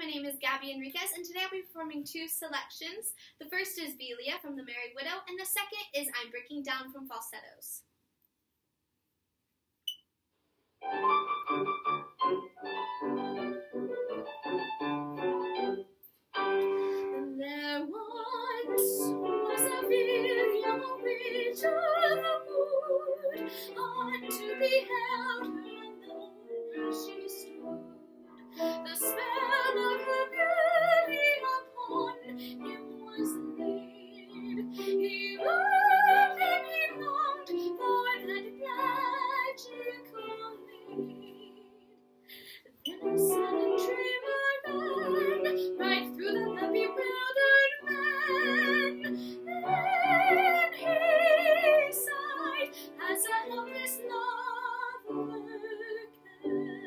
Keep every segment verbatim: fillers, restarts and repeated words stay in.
my name is Gabby Enriquez, and today I'll be performing two selections. The first is Velia from The Merry Widow, and the second is I'm Breaking Down from Falsettos. There once was a Velia, witch of the wood, hard to be held her alone as she stood. The spell of her beauty upon him was laid. He loved and he longed for that magical maid. Then a sudden tremor ran right through the bewildered man. Then he sighed as a helpless lover can.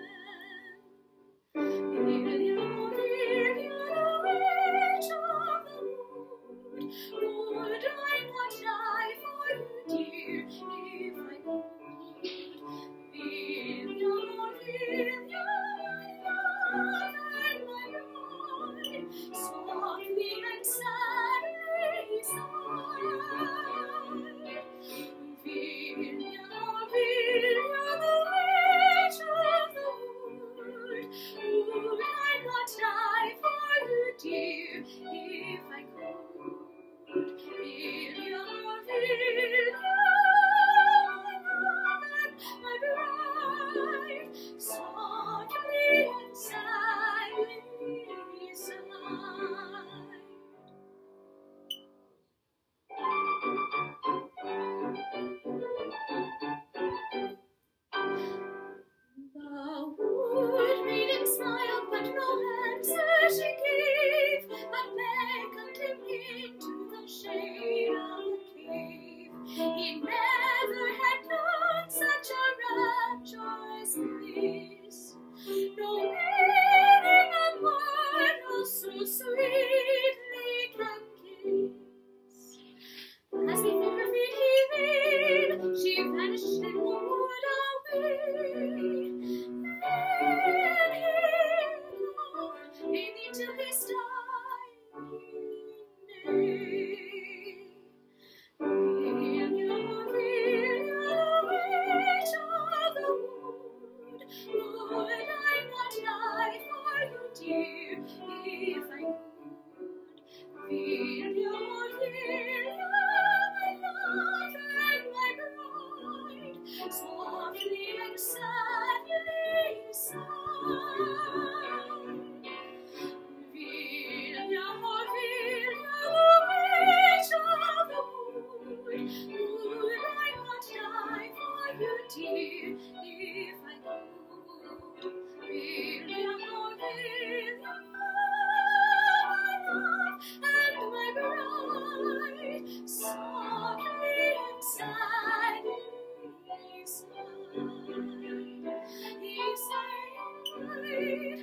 Velia, Velia, the witch of the wood, would I not die for you, dear, if I could? Velia, Velia, my love and my bride, softly and sadly sighed. Velia, Velia, the witch of the wood, would I not die for you, dear, if I could? Velia, Velia, my bride, softly and sadly sighed. The wood maiden smiled, but no answer she gave, but beckoned him into the shade of the cave. He never had known such a rapturous bliss, no meaning of mortals so sweetly can kiss. As before her feet he laid, she vanished in the wood away. Then he gone, vainly till his dying day. Velia, Velia, witch of the wood, would I not die for you, dear, if I could? Velia, Velia, my love and my bride, softly and sadly sighed. Velia, Velia, the witch of the wood, would I not die for you, dear, if I could? Velia, Velia, my love and my bride, softly and sadly sighed. He sighed,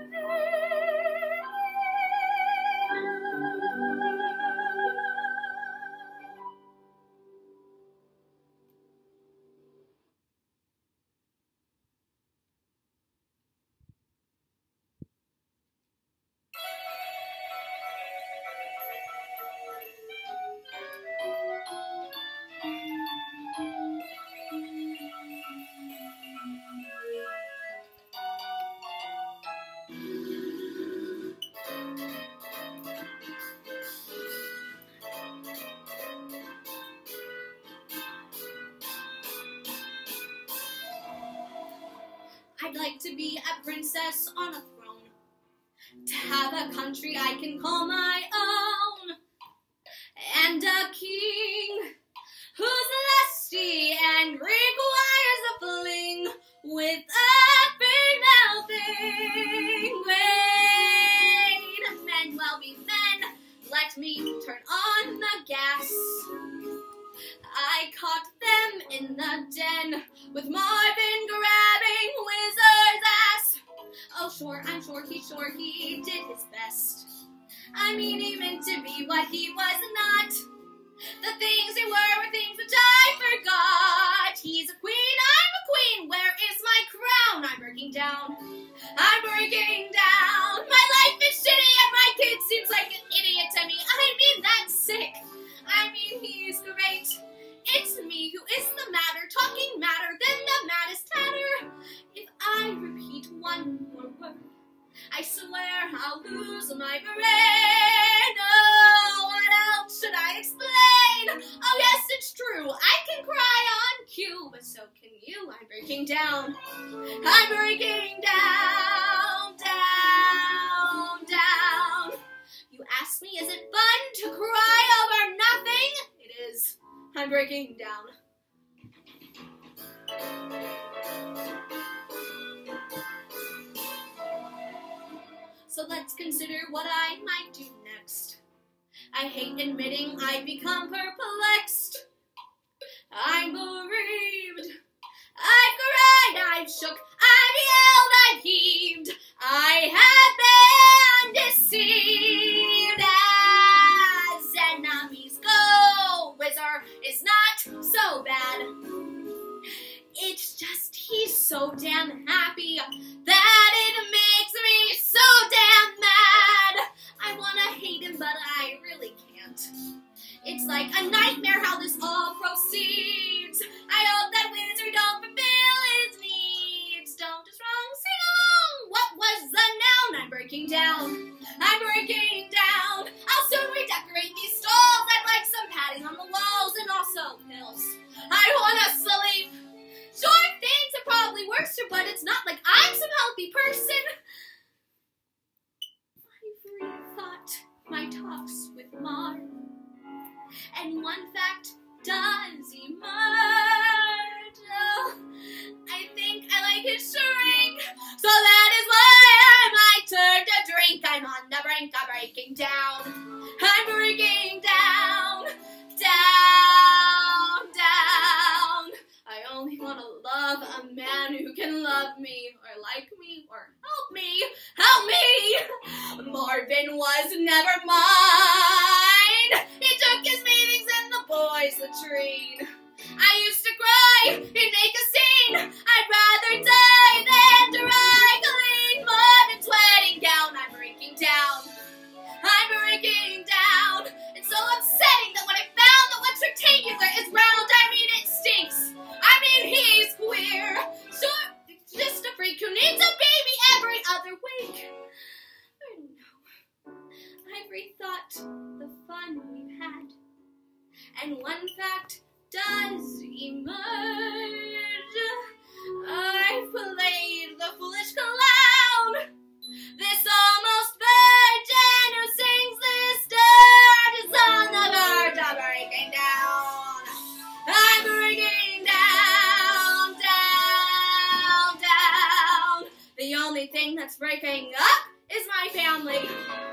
I'd like to be a princess on a throne, to have a country I can call my own, and a king who's lusty and requires a fling with a female thing. Wait, men, well be men, let me turn on the gas. I caught them in the den with Marvin grabbing Wizard's ass. Oh, sure, I'm sure he, sure he did his best. I mean, he meant to be what he was not. The things they were were things which I forgot. He's a queen, I'm a queen. Where is my crown? I'm breaking down. I'm breaking down. My life I swear I'll lose my brain. Oh, what else should I explain? Oh yes, it's true, I can cry on cue, but so can you. I'm breaking down. I'm breaking down, down, down. You ask me, is it fun to cry over nothing? It is. I'm breaking down. So let's consider what I might do next. I hate admitting I've become perplexed. I'm bereaved. I've cried, I've shook, I've yelled, I've heaved. I have been deceived. As enemies go, Whizzer is not so bad. It's just he's so damn happy that it makes me so damn mad. I wanna hate him, but I really can't. It's like a nightmare how this all proceeds. I hope that Whizzer don't fulfill his needs. Don't just wrong, sing along. What was the noun? I'm breaking down. I'm breaking down. I'll soon redecorate these stalls. I'd like some padding on the walls and also pills. I wanna sleep. Sure, things are probably worse, but it's not like I'm some healthy person. I've rethought my talks with Marv, and one fact does emerge. Oh, I think I like his shrink, so that is why I might turn to drink. I'm on the brink of breaking down. I'm breaking down, down, down. I only want to love a man who can love me, or like me, or help me, help me. Marvin was never mine. He took his meetings in the boys' latrine. I used to cry and make a scene. I'd rather die than dry clean mud and sweating down. I'm breaking down. I'm breaking down. It's so upsetting that when I found that what's rectangular is round, I mean it stinks. I mean he's queer. Sure, just a freak who needs a baby every other week. I know. I've rethought the fun we've had, and one fact does emerge. I've played the foolish clown, this almost virgin who sings this dirt is on the verge of breaking down. I'm breaking down, down, down. The only thing that's breaking up is my family.